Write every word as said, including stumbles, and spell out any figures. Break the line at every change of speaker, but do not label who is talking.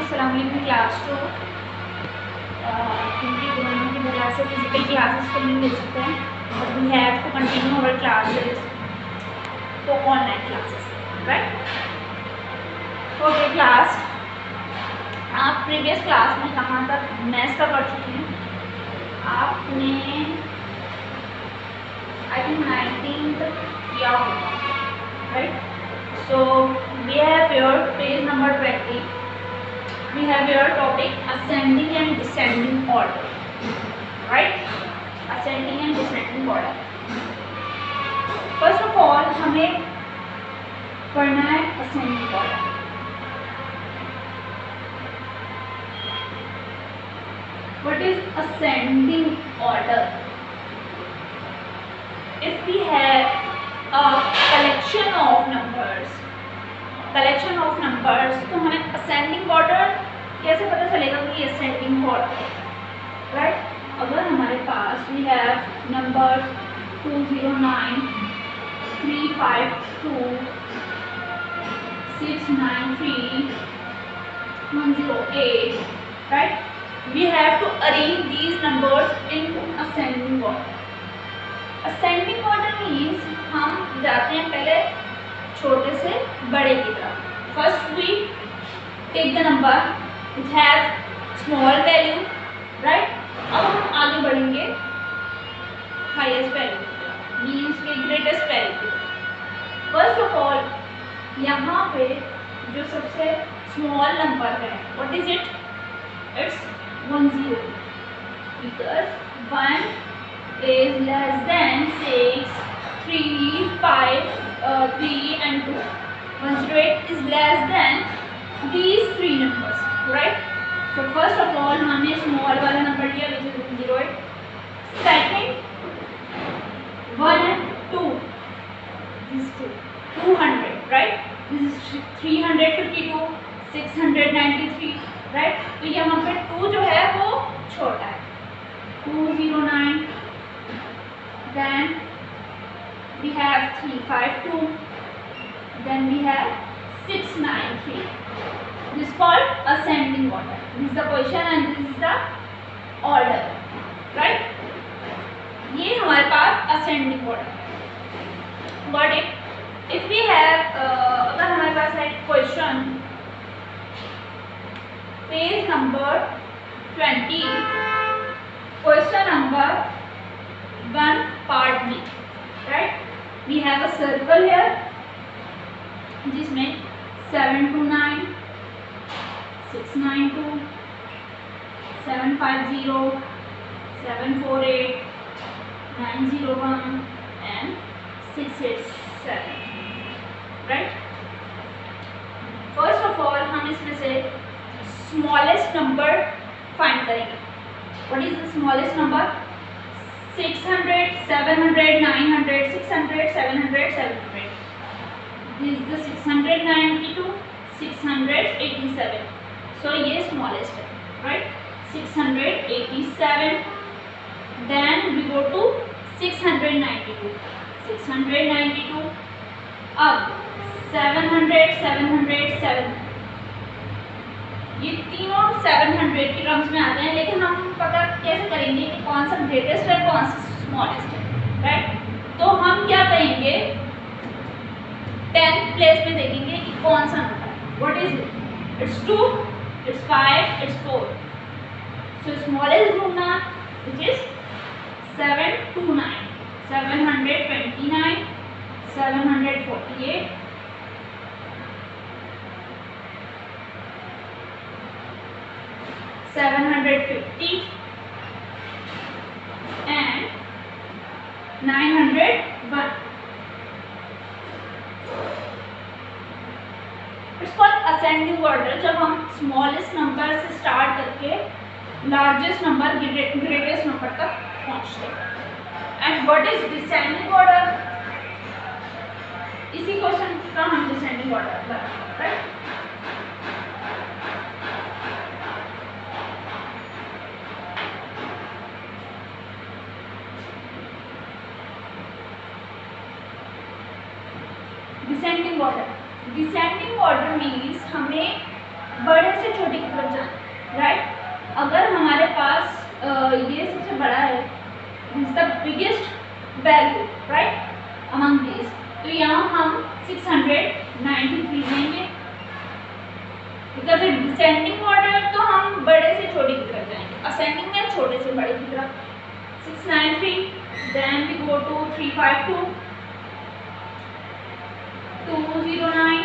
अस्सलाम वालेकुम class to. क्योंकि कोरोना की वजह से फिजिकल क्लासेस तो नहीं मिल सकते हैं, but we have to continue our classes तो online classes, right. Okay class, आप प्रीवियस क्लास में कहाँ तक मैथ्स का कर चुके हैं? आपने आई थिंक नाइनटीन किया होगा, right. So we have your page number twenty. We have your topic ascending and descending order, right? Ascending and descending order. First of all, हमें पढ़ना है ascending order. What is ascending order? If we have a collection of numbers, collection of numbers, तो हमें ascending order कैसे पता चलेगा कि ये ascending order है, right? अगर हमारे पास we have numbers two zero nine, three five two, six nine three, one zero eight, right? We have to arrange these numbers in ascending order. Ascending order means हम जाते हैं पहले छोटे से बड़े की तरफ. First we take the number which has small value, right? अब हम आगे बढ़ेंगे highest value की तरफ, means के greatest value की तरफ. First of all, यहाँ पे जो सबसे small number है, what is it? It's one zero, because one is less than six, three, five, uh, three and two. one zero eight is less than these three numbers, right? So first of all हमने small वाला number लिया which is one zero eight. Second, one and two, these two, two hundred, right? This is three hundred fifty-two, six hundred ninety-three, right? तो यहाँ पे two जो है वो छोटा है, two zero nine. Then we have three five two. Then we have six nine three. This is called ascending order. This is the position and this is the order, right? ये हमारे पास ascending order है. Got it? If we have uh, अगर हमारे पास है question page number twenty, question number one part B, right? We have a circle here जिसमें seven two nine, six nine two, seven five zero, seven four eight, nine zero one and six eight seven, right? First of all हम इसमें से smallest number find करेंगे. What is the smallest number? six hundred, seven hundred, nine hundred, six hundred, seven hundred, seven hundred. This is the six hundred ninety-two, six hundred eighty-seven. So ये smallest है, right? six hundred eighty-seven. Then we go to six hundred ninety-two. six hundred ninety-two. अब seven hundred, seven hundred, seven hundred. ये तीनों seven hundred की terms में आते हैं, लेकिन हम पता कैसे करेंगे कि कौन सा ग्रेटेस्ट है कौन सा स्मॉलेस्ट है, राइट? तो हम क्या करेंगे, टेंथ प्लेस में देखेंगे कि कौन सा नंबर है. What is it? It's two, it's five, it's four. So smallest ढूंढना which is seven two nine, seven hundred twenty-nine, seven hundred forty-eight, seven hundred fifty and nine hundred one. It's called ascending order. जब हम smallest number से start करके largest number, greatest number तक पहुँचते हैं. And what is descending order? इसी question का हम descending order बनाएंगे, right? Descending order. Descending order means हमें बड़े से छोटे की तरफ जाना, राइट। अगर हमारे पास uh, ये सबसे बड़ा है, this the biggest value, right, among these, तो यहाँ हम सिक्स हंड्रेड नाइन्टी थ्री लेंगे, बिकॉज डिसेंडिंग ऑर्डर तो हम बड़े से छोटे की तरफ जाएंगे, असेंडिंग में छोटे से बड़े की तरफ। Six nine three, then we go to three five two, two zero nine,